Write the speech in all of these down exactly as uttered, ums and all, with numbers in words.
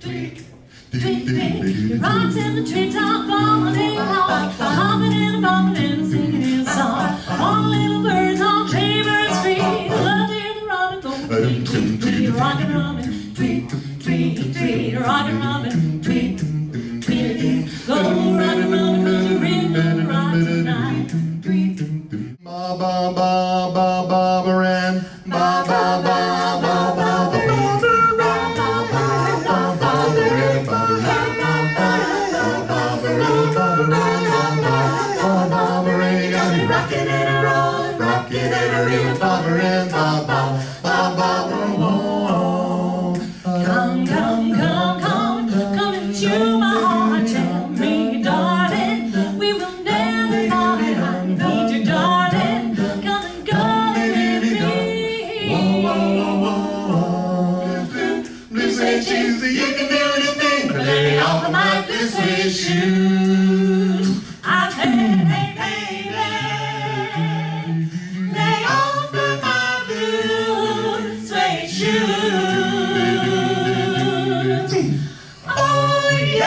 tweet, tweet, tweet. He rocks in the treetop all day long, hopping and bopping and singing his song. All little birds on Chambers Street love to hear the robin go tweet, tweet, tweet. Rockin' robin, tweet, tweet, tweet. Rockin' robin, tweet, tweet, tweet. Go rockin' robin 'cause you're in the rock tonight. Tweet. Ba ba ba ba ba ba ran. Ba ba ba ba ba ba ba. Rockin' and a rollin', rockin' and a reelin', bobberin', bob bob, bob bob, whoa. Come, come, come, come, come into my heart, tell me, darling, we will never part. I need you, darling. Come and go with me. Whoa, whoa, whoa, whoa. Blue suede shoes, you can do anything, but lay off of my blue suede shoes. I said, hey, baby, lay off of my blue suede shoes. Oh,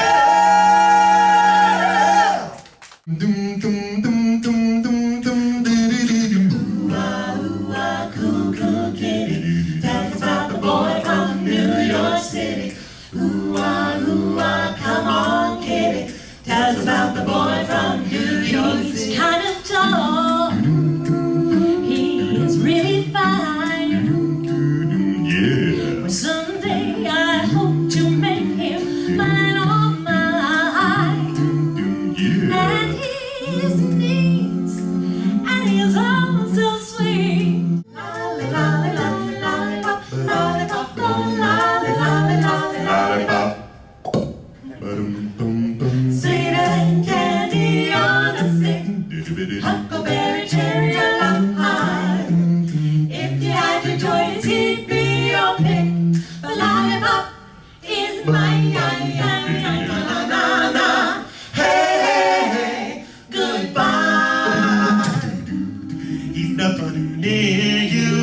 yeah. Dum dum dum dum dum dum doo doo doo doo. Ooh, ah, ooh, ah, cool, cool kitty. Tell us about the boy from New York City. Ooh, ah, ooh, ah, come on, kitty. Tell us about the boy from New York City. He's kind of tall. He is really fine. Yeah. Well, someday I hope to make him mine, all mine. Yeah. And he's neat, and he's all so sweet. Lolly, lolly, lolly, lollipop, lollipop, lolly, lolly, lolly, lollipop. Ba-dum bum bum. Sweeter than candy on a stick, Doo-doo-doo-doo. huckleberry, cherry, or lime. If you had your choice, he'd be your pick. But lollipop is mine, mine, mine, mine, na, na, na. Hey, hey, hey, goodbye. He's nothing near you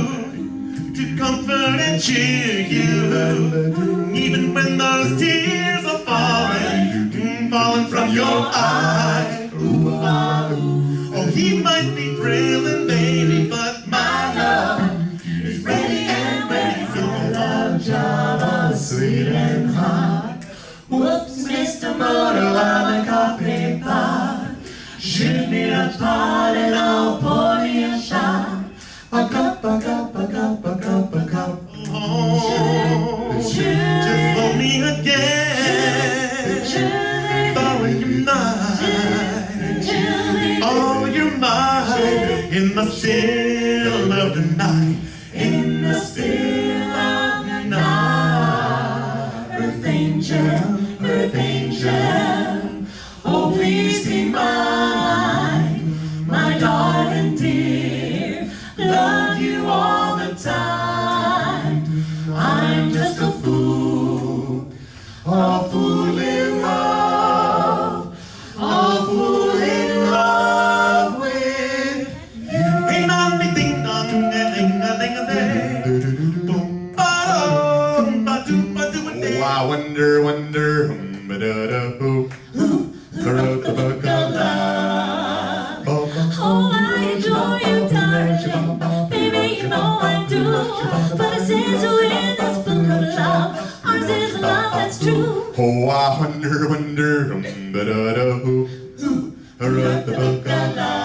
to comfort and cheer you, even when those tears are falling, mm, falling from your eyes. Ooh, ah, ooh. Oh, he might be frail and baby, but my love is ready and ready for the love Java, sweet and hot. Whoops, Mister Motor, I'm a coffee pot. Shoot me a pot and I'll pour me a shot. A cup, a cup, a cup, a cup, a cup. Oh, just for me again. For you're mine. Oh, you're mine. In the still of the night. In the still of the night. Earth angel, earth angel. Oh, please be mine. My darling dear. Love you all the time. I'm just a fool, a fool in love, a fool in love with you. Hey, mommy, ding dong, ding ding ding ding. Boom, ba-dum, ba-doom, ba-doom, Oh, ding. I wonder, wonder, hum ba da da hoo. Who wrote the book of love? Oh, I adore you, darling. Baby, you know I do. But it says who in this book of love, ours is a love that's true. Oh, I wonder, wonder, hum ba da da hoo. Who Wrote the book of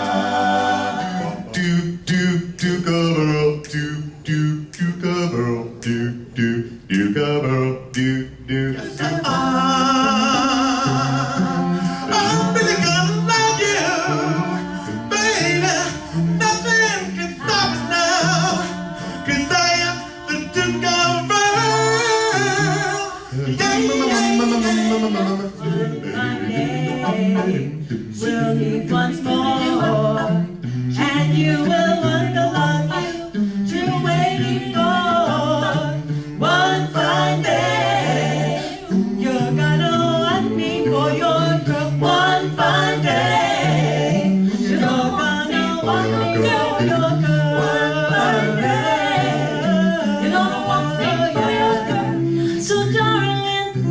love? Do do do cover do do do cover do do do cover do do. I'm really gonna love you, baby. Nothing can stop us now, 'cause I am the Duke of Earl. Yeah, We'll meet once more, and you will learn to love you. You're waiting for one fine day. You're gonna want me for your girl. One fine day. You're gonna want me for your girl. One fine day. You're gonna want me for your girl. So darling,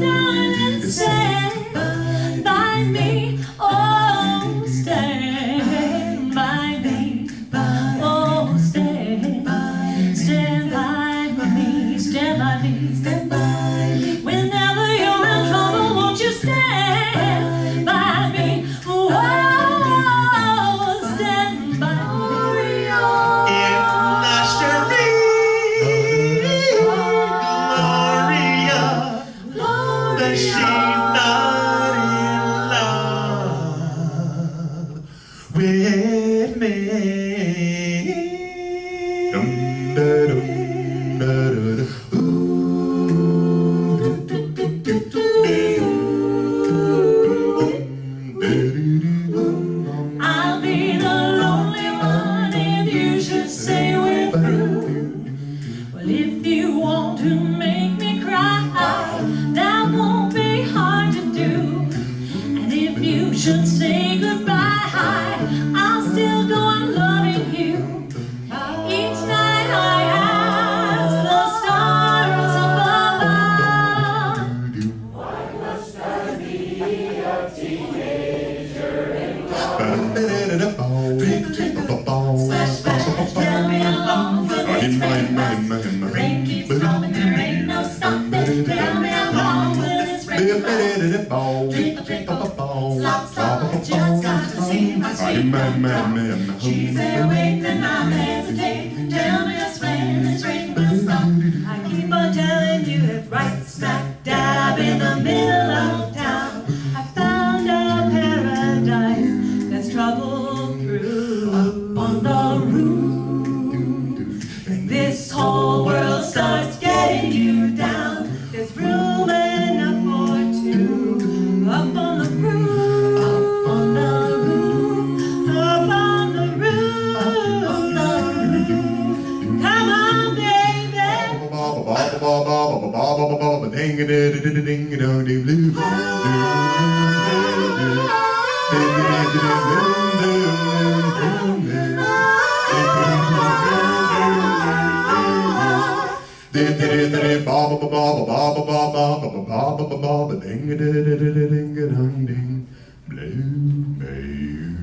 me, stand by me. Whenever you're in trouble, won't you stand by me? Whoa, stand by me. If not Cherie, Gloria, that she's not in love with me. Dum, da, dum, da, da, da. I'll be the lonely one if you should say we're through. Well, if you want to make me cry, that won't be hard to do. And if you should say goodbye, I'll still go on loving you. Each night I ask the stars above, why must I be a teenager anymore? Splash, splash, tell me along for this rain. Rain keeps falling, there ain't no stopping. Tell me along with this rain. Trickle, trickle, slop, slop, just got to see my sweet mama. She's there waiting and I'm hesitating. Tell me just when this rain will stop. I keep on telling you it's right smack dab in the middle of town. I found a paradise that's trouble-proof. Up on the roof, when this whole world starts getting you down, there's room enough for two. Up on the roof, up on the roof, up on the roof, on the roof. Come on, baby. Blue, baby.